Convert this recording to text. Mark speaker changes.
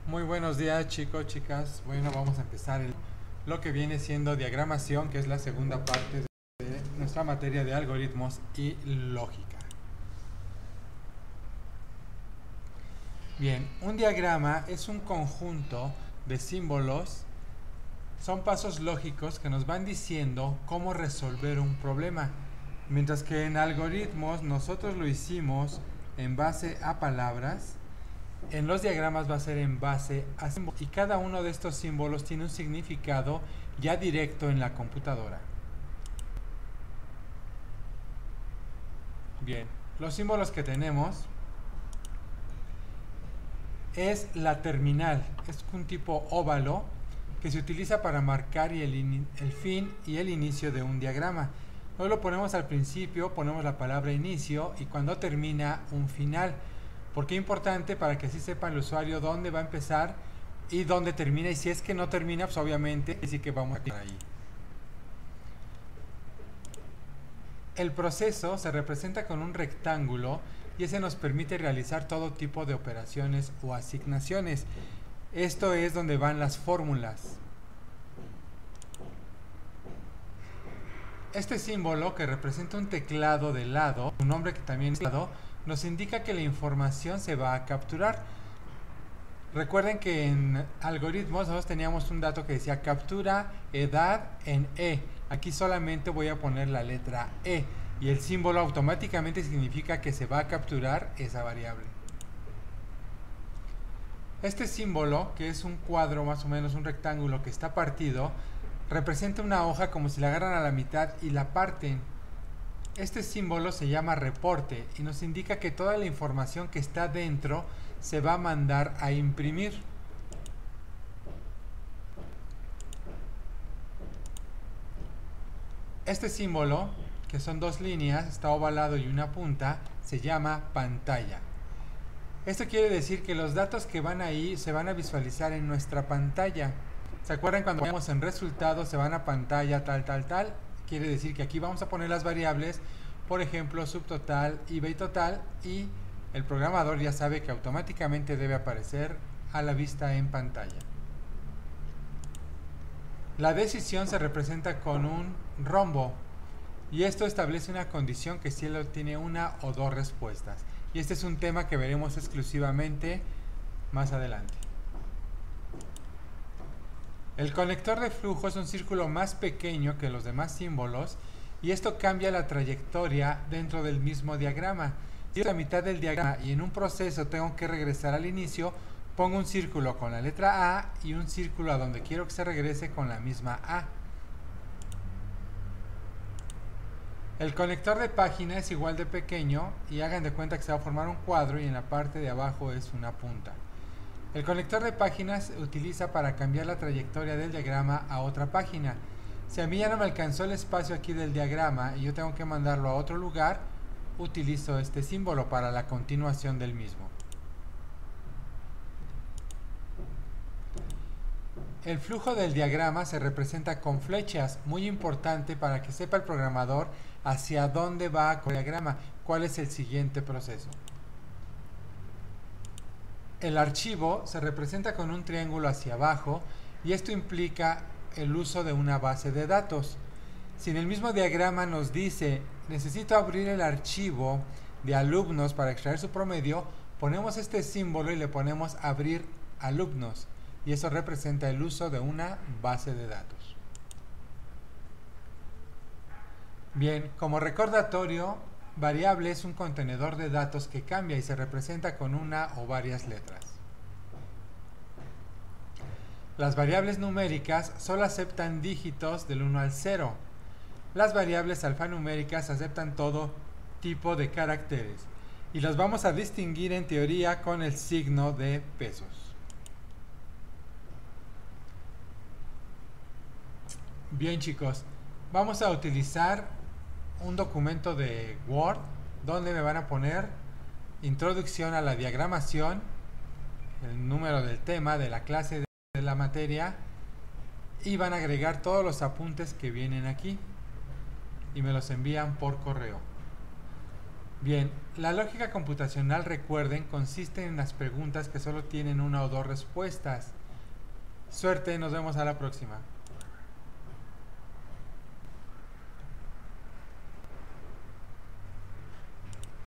Speaker 1: Muy buenos días, chicos, chicas. Bueno, vamos a empezar lo que viene siendo diagramación, que es la segunda parte de nuestra materia de algoritmos y lógica. Bien, un diagrama es un conjunto de símbolos, son pasos lógicos que nos van diciendo cómo resolver un problema, mientras que en algoritmos nosotros lo hicimos en base a palabras. En los diagramas va a ser en base a símbolos y cada uno de estos símbolos tiene un significado ya directo en la computadora. Bien, los símbolos que tenemos es la terminal, es un tipo óvalo que se utiliza para marcar el fin y el inicio de un diagrama. Luego lo ponemos al principio, ponemos la palabra inicio y cuando termina un final. ¿Por qué es importante? Para que así sepa el usuario dónde va a empezar y dónde termina. Y si es que no termina, pues obviamente sí que vamos a quedar ahí. El proceso se representa con un rectángulo y ese nos permite realizar todo tipo de operaciones o asignaciones. Esto es donde van las fórmulas. Este símbolo, que representa un teclado de lado, un nombre que también es lado, nos indica que la información se va a capturar. Recuerden que en algoritmos nosotros teníamos un dato que decía captura edad en E. Aquí solamente voy a poner la letra E y el símbolo automáticamente significa que se va a capturar esa variable. Este símbolo, que es un cuadro más o menos, un rectángulo que está partido, representa una hoja como si la agarran a la mitad y la parten. Este símbolo se llama reporte y nos indica que toda la información que está dentro se va a mandar a imprimir. Este símbolo, que son dos líneas, está ovalado y una punta, se llama pantalla. Esto quiere decir que los datos que van ahí se van a visualizar en nuestra pantalla. ¿Se acuerdan cuando vamos en resultados, se van a pantalla tal, tal, tal? Quiere decir que aquí vamos a poner las variables, por ejemplo, subtotal, IVA y total, y el programador ya sabe que automáticamente debe aparecer a la vista en pantalla. La decisión se representa con un rombo, y esto establece una condición que si tiene una o dos respuestas. Y este es un tema que veremos exclusivamente más adelante. El conector de flujo es un círculo más pequeño que los demás símbolos y esto cambia la trayectoria dentro del mismo diagrama. Si estoy a la mitad del diagrama y en un proceso tengo que regresar al inicio, pongo un círculo con la letra A y un círculo a donde quiero que se regrese con la misma A. El conector de página es igual de pequeño y hagan de cuenta que se va a formar un cuadro y en la parte de abajo es una punta. El conector de páginas se utiliza para cambiar la trayectoria del diagrama a otra página. Si a mí ya no me alcanzó el espacio aquí del diagrama y yo tengo que mandarlo a otro lugar, utilizo este símbolo para la continuación del mismo. El flujo del diagrama se representa con flechas, muy importante para que sepa el programador hacia dónde va con el diagrama, cuál es el siguiente proceso. El archivo se representa con un triángulo hacia abajo y esto implica el uso de una base de datos. Si en el mismo diagrama nos dice necesito abrir el archivo de alumnos para extraer su promedio, ponemos este símbolo y le ponemos abrir alumnos y eso representa el uso de una base de datos. Bien, como recordatorio, variable es un contenedor de datos que cambia y se representa con una o varias letras. Las variables numéricas solo aceptan dígitos del 1 al 0. Las variables alfanuméricas aceptan todo tipo de caracteres y las vamos a distinguir en teoría con el signo de pesos. Bien, chicos, vamos a utilizar un documento de Word donde me van a poner introducción a la diagramación, el número del tema de la clase de la materia y van a agregar todos los apuntes que vienen aquí y me los envían por correo. Bien, la lógica computacional, recuerden, consiste en las preguntas que solo tienen una o dos respuestas. Suerte, nos vemos a la próxima.